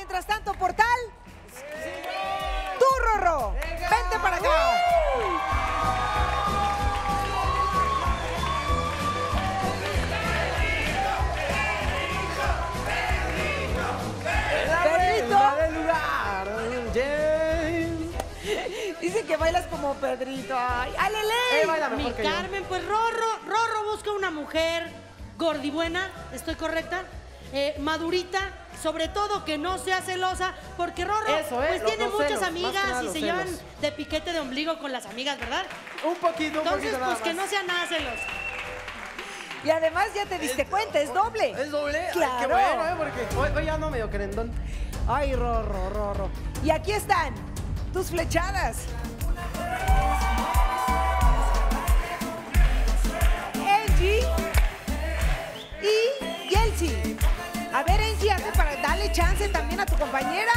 Mientras tanto, Portal. Tú, Rorro. Vente para acá. Dice que bailas como Pedrito. Ay, ¡alele! Baila Mi mejor que Carmen, pues Rorro busca una mujer gordibuena, ¿estoy correcta? Madurita, sobre todo que no sea celosa, porque Rorro pues tiene muchas amigas y se llevan de piquete de ombligo con las amigas, ¿verdad? Un poquito Entonces, nada pues que más. no sea nada celosa. Y además ya te diste cuenta, es doble. ¿Es doble? Claro. Ay, qué bueno, porque hoy ya no medio querendón. Ay, Rorro. Y aquí están tus flechadas. Angie y Yeltsin. A ver, Angie, hazme para darle chance también a tu compañera.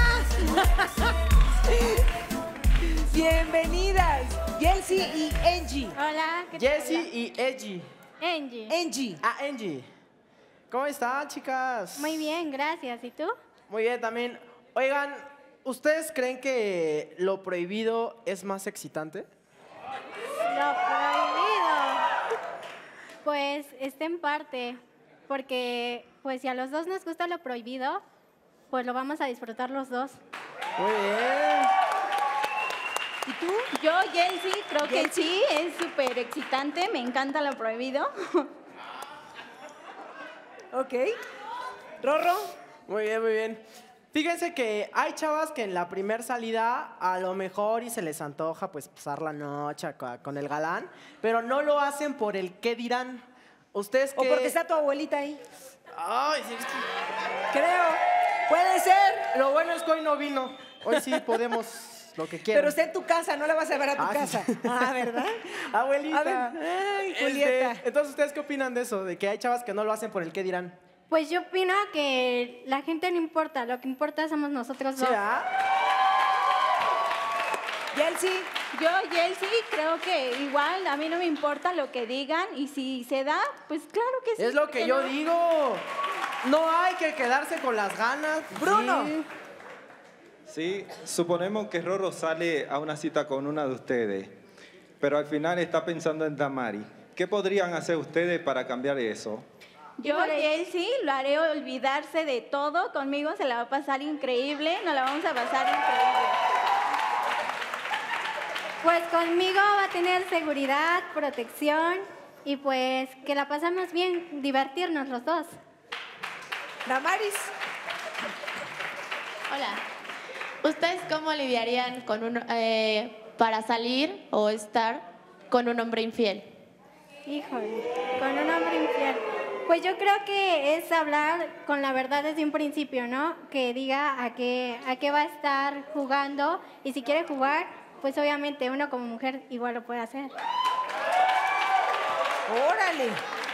Bienvenidas, Yeltsin y Angie. Hola, ¿qué tal? Jessie y Edgy. Angie. Angie. Ah, Angie. ¿Cómo están, chicas? Muy bien, gracias. ¿Y tú? Muy bien, también. Oigan, ¿ustedes creen que lo prohibido es más excitante? Lo prohibido. Pues está en parte, porque pues si a los dos nos gusta lo prohibido, pues lo vamos a disfrutar los dos. Muy bien. ¿Y tú? Yo, Yeltsin, creo que sí, es súper excitante, me encanta lo prohibido. Ok. Rorro. Muy bien, muy bien. Fíjense que hay chavas que en la primer salida a lo mejor y se les antoja pues pasar la noche con el galán, pero no lo hacen por el qué dirán. ¿Ustedes O qué? porque está tu abuelita ahí. Ay, sí. Creo. Puede ser. Lo bueno es que hoy no vino. Hoy sí podemos lo que quieran. Pero está en tu casa, no la vas a ver a tu Ah, casa. sí. Ah, ¿verdad? Abuelita. A ver. Ay, Julieta. Entonces, ¿ustedes qué opinan de eso? De que hay chavas que no lo hacen por el qué dirán. Pues yo opino que la gente no importa, lo que importa somos nosotros ¿Sí, dos. verdad? Yeltsin. Yo, Yeltsin, creo que igual a mí no me importa lo que digan y si se da, pues claro que sí. Es lo ¿por que qué yo no? digo. No hay que quedarse con las ganas. Bruno. Sí. Sí, suponemos que Rorro sale a una cita con una de ustedes, pero al final está pensando en Damari. ¿Qué podrían hacer ustedes para cambiar eso? Yo, Yeltsin, lo haré olvidarse de todo. Conmigo se la va a pasar increíble, nos la vamos a pasar increíble. Pues conmigo va a tener seguridad, protección y pues que la pasamos bien, divertirnos los dos. Damaris. Hola. ¿Ustedes cómo lidiarían con para salir o estar con un hombre infiel? Híjole, con un hombre infiel. Pues yo creo que es hablar con la verdad desde un principio, ¿no? Que diga a qué va a estar jugando y si quiere jugar, pues obviamente uno como mujer igual lo puede hacer. Órale.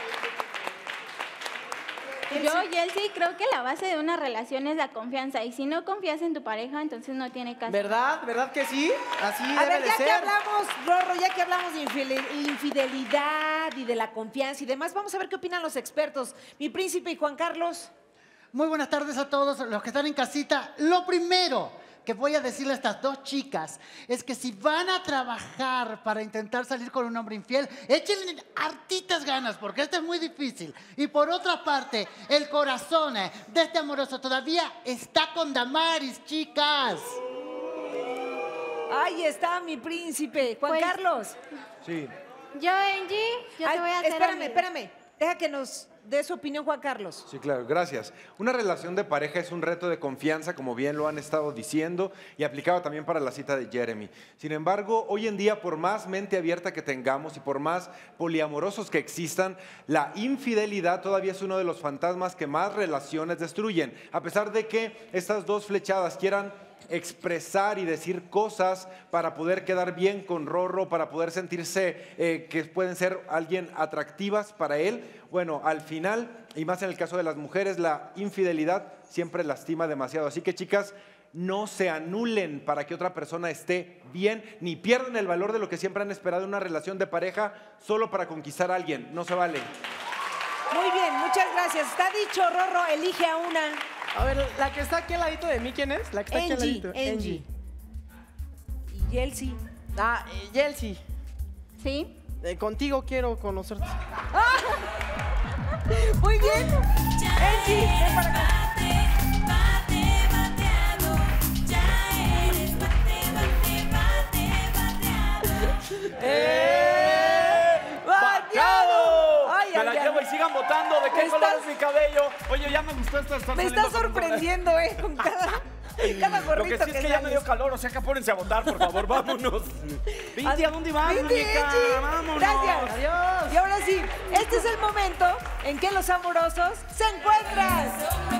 Yo, Yeltsin, creo que la base de una relación es la confianza. Y si no confías en tu pareja, entonces no tiene caso. ¿Verdad? ¿Verdad que sí? Así A debe ver, de ya ser. que hablamos, Rorro, ya que hablamos de infidelidad y de la confianza y demás, vamos a ver qué opinan los expertos. Mi príncipe y Juan Carlos. Muy buenas tardes a todos los que están en casita. Lo primero que voy a decirle a estas dos chicas es que si van a trabajar para intentar salir con un hombre infiel, échenle hartitas ganas porque esto es muy difícil. Y por otra parte, el corazón de este amoroso todavía está con Damaris, chicas. Ahí está mi príncipe. Juan Pues- Carlos. Sí. Yo, Angie, yo Ay, te voy a hacer... espérame. Deja que nos dé su opinión Juan Carlos. Sí, claro, gracias. Una relación de pareja es un reto de confianza, como bien lo han estado diciendo, y aplicado también para la cita de Jeremy. Sin embargo, hoy en día, por más mente abierta que tengamos y por más poliamorosos que existan, la infidelidad todavía es uno de los fantasmas que más relaciones destruyen. A pesar de que estas dos flechadas quieran expresar y decir cosas para poder quedar bien con Rorro, para poder sentirse que pueden ser alguien atractivas para él. Bueno, al final, y más en el caso de las mujeres, la infidelidad siempre lastima demasiado. Así que, chicas, no se anulen para que otra persona esté bien, ni pierdan el valor de lo que siempre han esperado en una relación de pareja solo para conquistar a alguien. No se vale. Muy bien, muchas gracias. Está dicho, Rorro, elige a una. A ver, la que está aquí al ladito de mí, ¿quién es? La que está aquí al ladito. Angie. Y Yelsi. Ah, Yelsi. ¿Sí? Contigo quiero conocerte. Muy bien. Angie, ven para acá. ¡Bateado! Ay, Me la ay, llevo ay. y sigan votando. ¿De qué color es mi cabello? Oye, ya me gustó esto de estar Me saliendo está con un sorprendiendo, con cada Lo gorrito que sí es que ya me dio calor, o sea que apúrense a votar, por favor, vámonos. Vinti, ¿a dónde vas, Vinti, muñeca? Angie. Vámonos. Gracias. Adiós. Y ahora sí, este es el momento en que los amorosos se encuentran.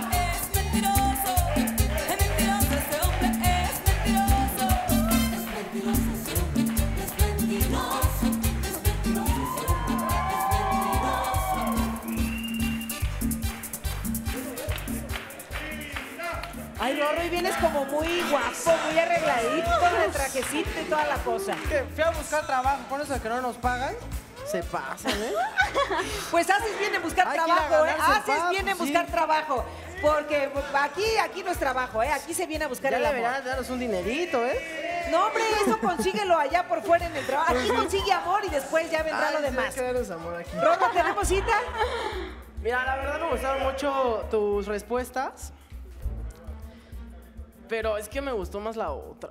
Ay, Rorro, y vienes como muy guapo, muy arregladito, de trajecito y toda la cosa. Que fui a buscar trabajo, por eso que no nos pagan. Se pasan, ¿eh? Pues haces bien en buscar Hay que ir a trabajo, ¿eh? ganarse el Haces pan, bien en pues, buscar sí. trabajo. Porque aquí no es trabajo, ¿eh? Aquí se viene a buscar Ya el amor. deberían darnos un dinerito, ¿eh? No, hombre, eso consíguelo allá por fuera en el trabajo. Aquí consigue amor y después ya vendrá lo Ay, sí, demás. hay que darnos amor aquí. Rorro, ¿tenemos cita? Mira, la verdad me gustaron mucho tus respuestas. Pero es que me gustó más la otra.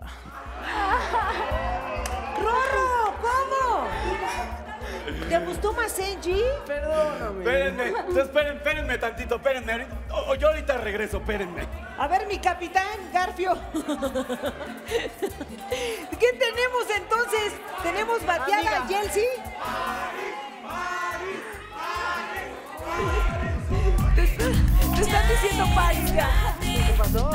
¡Rorro! ¿Cómo? ¿Te gustó más Angie? Perdóname. Espérenme tantito, espérenme. Yo ahorita regreso, espérenme. A ver, mi capitán Garfio. ¿Qué tenemos entonces? ¿Tenemos bateada a Yelsi? Te están diciendo país ya. ¿Qué pasó?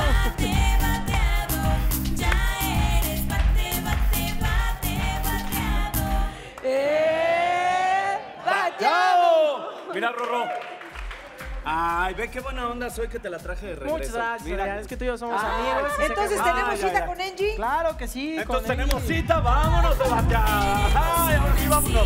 ¡Bateado! Mira, Rorro. Ay, ve qué buena onda soy que te la traje de regreso. Muchas gracias, Mira. Adrián. Es que tú y yo somos amigos. y sé Entonces, que- ¿tenemos ya, cita ya. con Angie? Claro que sí. Entonces con tenemos Angie. cita, vámonos de bateada. Ay, ahora sí, vámonos.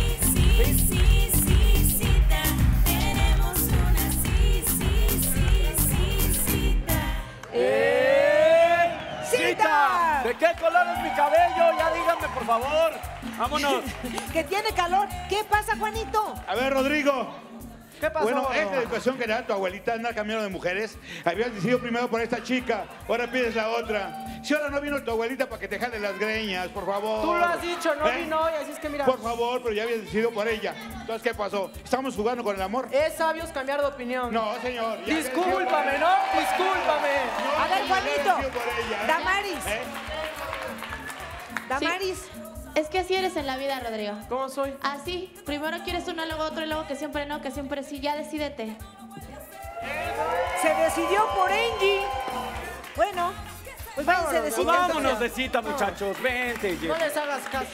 ¡Cita! ¿De qué color es mi cabello? Ya díganme, por favor. Vámonos. Que tiene calor. ¿Qué pasa, Juanito? A ver, Rodrigo. ¿Qué pasó? Bueno, esta educación general, tu abuelita anda cambiando de mujeres. Habías decidido primero por esta chica, ahora pides la otra. Si ahora no vino tu abuelita para que te jale las greñas, por favor. Tú lo has dicho, no ¿Eh? vino hoy, así es que mira. Por favor, pero ya habías decidido por ella. Entonces, ¿qué pasó? ¿Estamos jugando con el amor? Es sabios cambiar de opinión. No, señor. ya habías decidido por Discúlpame, ella. ¿no? Discúlpame. No, A ver, señor, ya habías Juanito. decidido por ella, ¿eh? Damaris. ¿Eh? Damaris. Es que así eres en la vida, Rodrigo. ¿Cómo soy? Así, primero quieres uno, luego otro, y luego que siempre no, que siempre sí. Ya decídete. Se decidió por Angie. Bueno, pues váyanse de cita. Vámonos de cita, muchachos. Vente, No les hagas caso.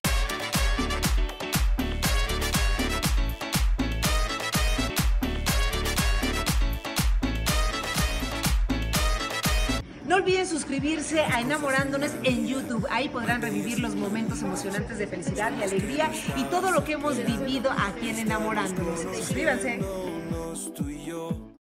No olviden suscribirse a Enamorándonos en YouTube. Ahí podrán revivir los momentos emocionantes de felicidad y alegría y todo lo que hemos vivido aquí en Enamorándonos. Suscríbanse.